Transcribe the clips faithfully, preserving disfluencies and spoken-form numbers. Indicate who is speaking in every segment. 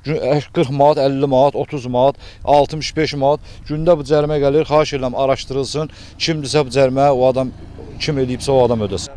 Speaker 1: qırx manat, əlli manat, otuz manat, altmış beş manat gündə bu cərimə gəlir. Xahiş edirəm araşdırılsın. Kimdirsə bu cərimə o adam kim eləyibsə o adam ödəsin.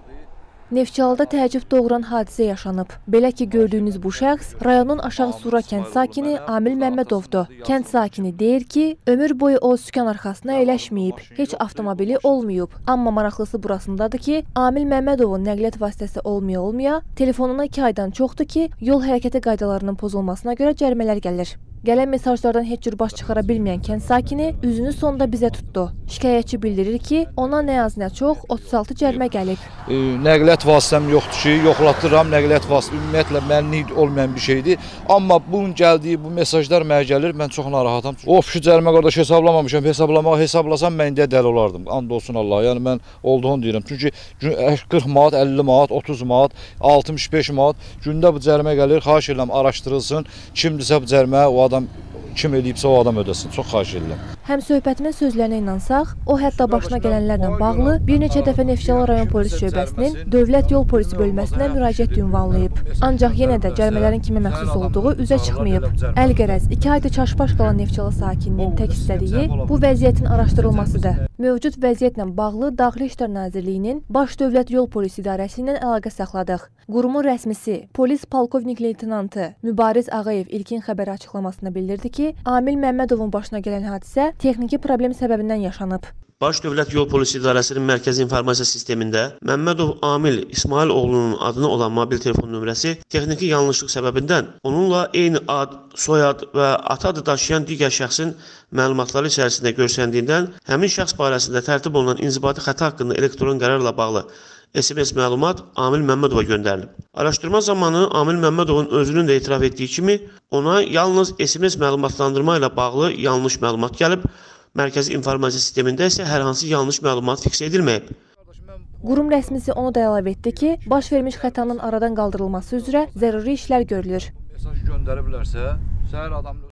Speaker 2: Neftçalıda təəccüb doğuran hadisə yaşanıb. Belə ki, gördüyünüz bu şəxs rayonun Aşağı Sura kənd sakini Amil Məmmədovdur. Kənd sakini deyir ki, ömür boyu o sükan arxasına əyləşməyib, heç avtomobili olmayıb. Amma maraqlısı burasındadır ki, Amil Məmmədovun nəqliyyat vasitəsi olmaya-olmaya telefonuna iki aydan çoxdur ki, yol hərəkəti qaydalarının pozulmasına görə cərimələr gəlir. Gələn mesajlardan heç cür baş çıxara bilməyən kənd sakini üzünü sonda bizə tutdu. Şikayətçi bildirir ki, ona nə az nə çox otuz altı cərimə gəlib.
Speaker 1: E, nəqliyyat vasitəm yoxdur ki, yoxlatıram. Nəqliyyat vasitə ümumiyyətlə mənlik olmayan bir şeydir. Amma bunun gəldiyi bu mesajlar mənə gəlir, mən çox narahatam. Of ki, cərimə qardaş hesablamamışam, hesablamağa hesablasam mən indi dəli olardım. And olsun Allah. Yəni mən olduğunu deyirəm. Çünki qırx manat, əlli manat, otuz manat, altmış beş manat gündə bu cərimə gəlir. Xahiş edirəm araşdırılsın. Kimdirsə bu cərimə o adam kim eləyibsə o adam ödəsin. Çox xahiş edirəm.
Speaker 2: Həm söhbətimin sözlərinə inansaq, o hətta başına gələnlərlə bağlı bir neçə dəfə Neftçala rayon polis şöbəsinin Dövlət Yol Polisi bölməsinə müraciət ünvanlayıb. Ancaq yenə də cərimələrin kimə məxsus olduğu üzə çıxmayıb. Əlqərəz, iki aydır çaşbaş qalan Neftçala sakininin tək istədiyi bu vəziyyətin araşdırılmasıdır. Mövcud vəziyyətlə bağlı Daxili İşlər Nazirliyinin Baş Dövlət Yol Polisi İdarəsi ilə əlaqə saxladıq. Qurumun rəsmisi, polis polkovnik leytenantı Mübariz Ağayev ilkin xəbəri açıqlamasında bildirdi ki, Amil Məmmədovun başına gələn hadisə texniki problem səbəbindən yaşanıb.
Speaker 3: Baş Dövlət Yol Polisi İdarəsinin Mərkəzi İnformasiya Sistemində Məmmədov Amil İsmail oğlunun adına olan mobil telefon nömrəsi texniki yanlışlıq səbəbindən onunla eyni ad, soyad və ata adı daşıyan digər şəxsin məlumatları içərisində görsəndiyindən həmin şəxs barəsində tərtib olunan inzibati xəta haqqında elektron qərarla bağlı S M S məlumat Amil Məmmədova göndərilib. Araşdırma zamanı Amil Məmmədovun özünün də etiraf etdiyi kimi ona yalnız S M S məlumatlandırma ilə bağlı yanlış məlumat gəlib, Mərkəzi İnformasiya Sistemində isə hər hansı yanlış məlumat fiks edilməyib.
Speaker 2: Qurum rəsmisi onu da əlavə etdi ki, baş vermiş xətanın aradan qaldırılması üzrə zəruri işlər görülür.
Speaker 1: Mesaj göndərə bilərsə, səhər adam